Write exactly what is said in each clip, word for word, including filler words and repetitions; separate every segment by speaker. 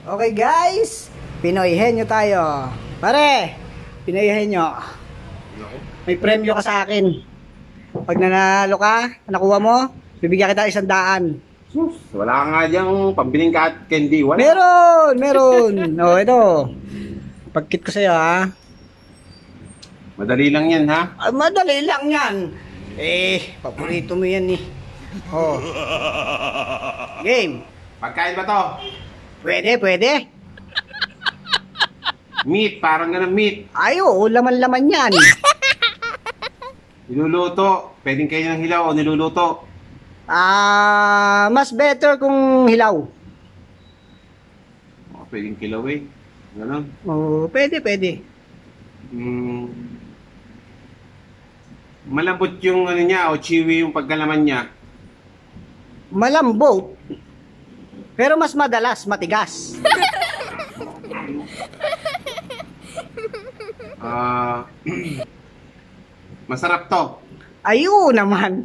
Speaker 1: Okay guys, Pinoy Henyo tayo. Pare, Pinoy Henyo. May premyo ka sa akin. Pag nanalo ka, nakuha mo, bibigyan kita isang daan.
Speaker 2: Sus, wala nga diyang pambiling ka at candy. Wala.
Speaker 1: Meron, meron. O, ito. Pagkit ko sa'yo, ha.
Speaker 2: Madali lang yan, ha?
Speaker 1: Ah, madali lang yan. Eh, paborito mo yan, eh. Oh. Game.
Speaker 2: Pagkain ba to?
Speaker 1: Pwede, pwede.
Speaker 2: Meat, parang ganun meat.
Speaker 1: Ay, oo, laman-laman yan.
Speaker 2: Niluluto. Pwedeng kayo ng hilaw o niluluto.
Speaker 1: Ah, mas better kung hilaw.
Speaker 2: O, pwedeng kilawin. Ganun.
Speaker 1: Oh, pwede, pwede.
Speaker 2: Mm. Malambot yung ano niya o chewy yung pagkalaman niya.
Speaker 1: Malambot. Pero mas madalas matigas.
Speaker 2: Ah, masarap to.
Speaker 1: Ayun naman.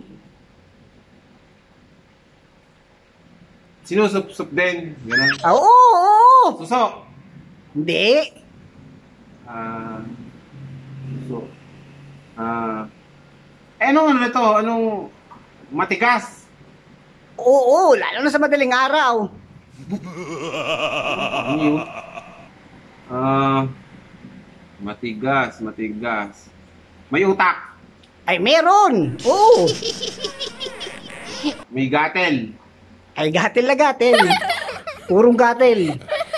Speaker 2: Sinusup-sup din. Ganun.
Speaker 1: Ah, oo, oo.
Speaker 2: Suso.
Speaker 1: Hindi.
Speaker 2: Ah, suso. Ah, eh, anong ano ito? Anong matigas?
Speaker 1: Oo, lalo na sa madaling araw.
Speaker 2: Ano yun? Ah, matigas, matigas. May utak.
Speaker 1: Ay, meron. Oo.
Speaker 2: May gatel.
Speaker 1: Ay, gatel na gatel. Purong gatel.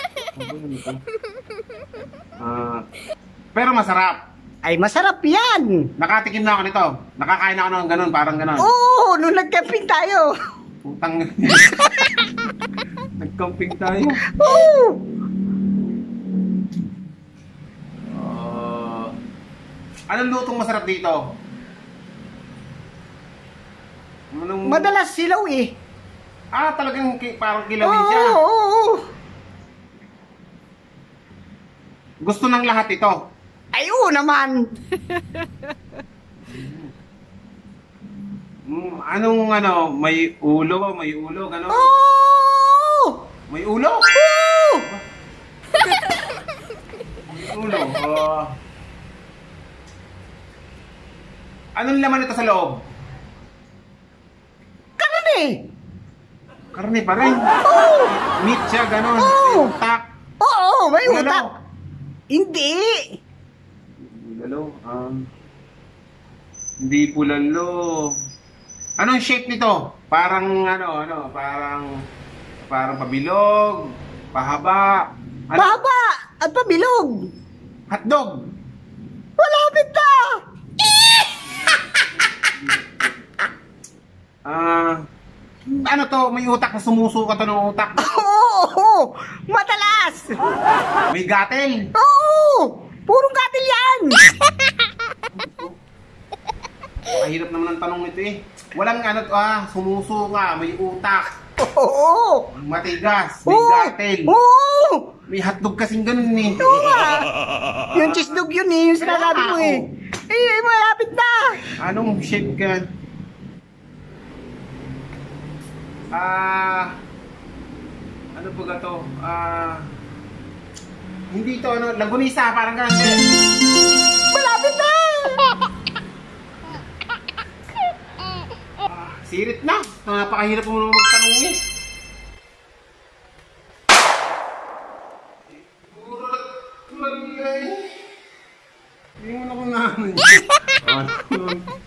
Speaker 2: Ah, pero masarap.
Speaker 1: Ay, masarap yan.
Speaker 2: Nakatikim na ako nito. Nakakain ako ng ganun, parang ganun.
Speaker 1: Oo, nung nag-camping tayo.
Speaker 2: Putang. Nag-camping tayo.
Speaker 1: Oo.
Speaker 2: Uh, anong lutong masarap dito? Anong...
Speaker 1: Madalas silaw eh.
Speaker 2: Ah, talagang ki- parang kilawin
Speaker 1: Oo,
Speaker 2: siya.
Speaker 1: oo, oo.
Speaker 2: Gusto ng lahat ito.
Speaker 1: Ay, oo naman.
Speaker 2: Mm, anong ano, may ulo, may ulo, gano'n?
Speaker 1: Oo.
Speaker 2: May ulo?
Speaker 1: Oo.
Speaker 2: May ulo. Uh, anong laman ito sa loob?
Speaker 1: Karne.
Speaker 2: Karne pa rin.
Speaker 1: Oo.
Speaker 2: Meat siya, gano'n.
Speaker 1: Oo.
Speaker 2: May utak.
Speaker 1: Oo, may
Speaker 2: Bulalo.
Speaker 1: utak. Hindi.
Speaker 2: Bulalo. Um, hindi pulalo. Anong shape nito? Parang ano, ano, parang parang pabilog, pahaba. Ano?
Speaker 1: Mahaba at pabilog.
Speaker 2: Hotdog.
Speaker 1: Malapit na.
Speaker 2: Ah, ano to? May utak na sumusuka to ng utak.
Speaker 1: Oo, madalas.
Speaker 2: May gatel.
Speaker 1: Oo, purong gatil yan.
Speaker 2: Mahirap naman ang tanong nito eh. Walang ano to ah, sumusuka, may utak,
Speaker 1: Oo.
Speaker 2: matigas, may
Speaker 1: Oo.
Speaker 2: gatel.
Speaker 1: Oo.
Speaker 2: May hotdog kasing ganun eh.
Speaker 1: Oo nga. Yung cheese dog yun eh, yung sinasabi mo eh. Eh, malapit na.
Speaker 2: Anong shape ka? Ah, ano ba to? Ah, hindi to ano, langgunisa, parang ganun din.
Speaker 1: Malapit na.
Speaker 2: Ah, sirit na. Napakahirap mo naman magtanong eh. Hindi mo na kung namin.